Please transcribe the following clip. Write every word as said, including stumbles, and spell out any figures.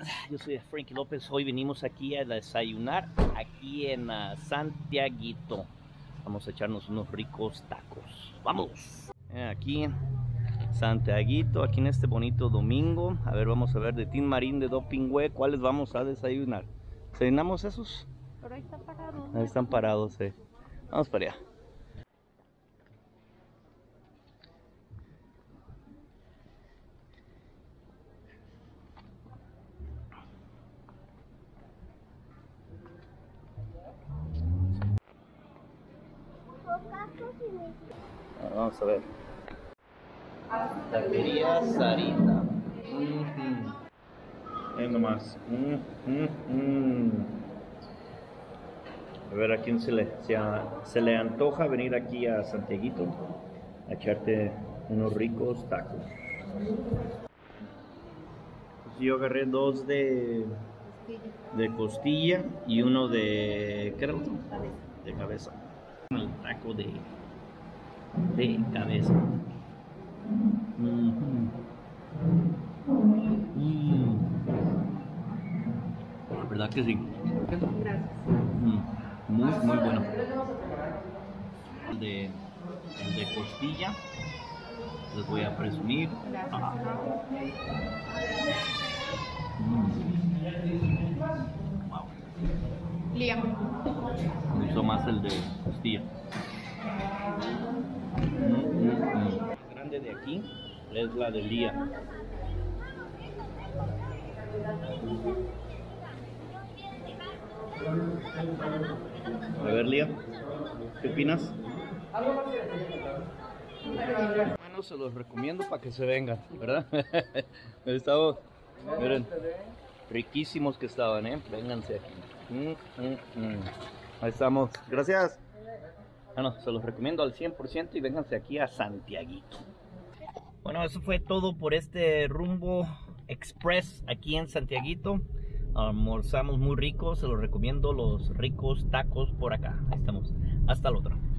Yo soy Frankie López. Hoy venimos aquí a desayunar aquí en uh, Santiaguito. Vamos a echarnos unos ricos tacos. ¡Vamos! Aquí en Santiaguito, aquí en este bonito domingo. A ver, vamos a ver de Tin Marín de Dopingüe. ¿Cuáles vamos a desayunar? ¿Desayunamos esos? Pero ahí están parados. Ahí están parados, eh. Vamos para allá. Vamos a ver. Taquería Sarita. Mm-hmm. Ahí nomás. Mm-hmm. A ver a quién se le, se, se le antoja venir aquí a Santiaguito a echarte unos ricos tacos. Pues yo agarré dos de, de costilla y uno de... ¿qué era el otro? De cabeza. El taco de... de cabeza. Mm-hmm. Mm. La verdad que sí. Gracias. Mm. Muy, muy bueno. El de, el de costilla les voy a presumir. Ah. Mm. Wow. Liam. Me gustó más el de costilla. Mm, mm, mm. La grande de aquí es la de Lía. A ver, Lía, ¿qué opinas? Bueno, se los recomiendo para que se vengan, ¿verdad? Estamos, miren, riquísimos que estaban, ¿eh? Vénganse aquí. Mm, mm, mm. Ahí estamos. Gracias. Bueno, se los recomiendo al cien por ciento y vénganse aquí a Santiaguito. Bueno, eso fue todo por este rumbo express aquí en Santiaguito. Almorzamos muy ricos, se los recomiendo los ricos tacos por acá. Ahí estamos. Hasta la otra.